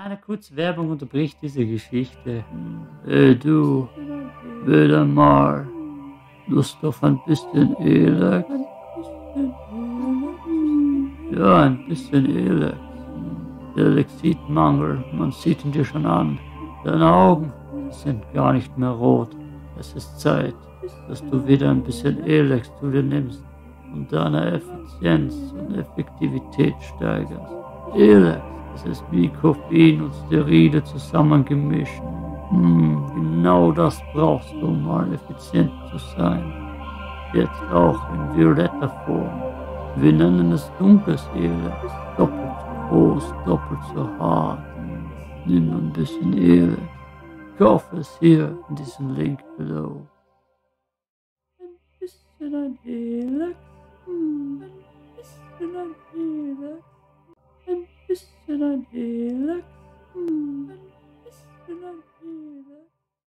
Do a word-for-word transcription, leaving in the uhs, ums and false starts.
Eine kurze Werbung unterbricht diese Geschichte. Hey du, wieder mal Lust auf ein bisschen Elex? Ja, ein bisschen Elex. Der Elexitmangel, man sieht ihn dir schon an. Deine Augen sind gar nicht mehr rot. Es ist Zeit, dass du wieder ein bisschen Elex zu dir nimmst und deine Effizienz und Effektivität steigerst. Elex, es ist wie Koffein und Steroide zusammengemischt. Hm, genau das brauchst du, um mal effizient zu sein. Jetzt auch in violetter Form. Wir nennen es dunkles Elex. Doppelt so groß, doppelt so hart. Nimm ein bisschen Elex. Kauf es hier in diesem Link below. Ein bisschen ein Elex. Hm, ein bisschen ein Elex. Ein bisschen ein Elex.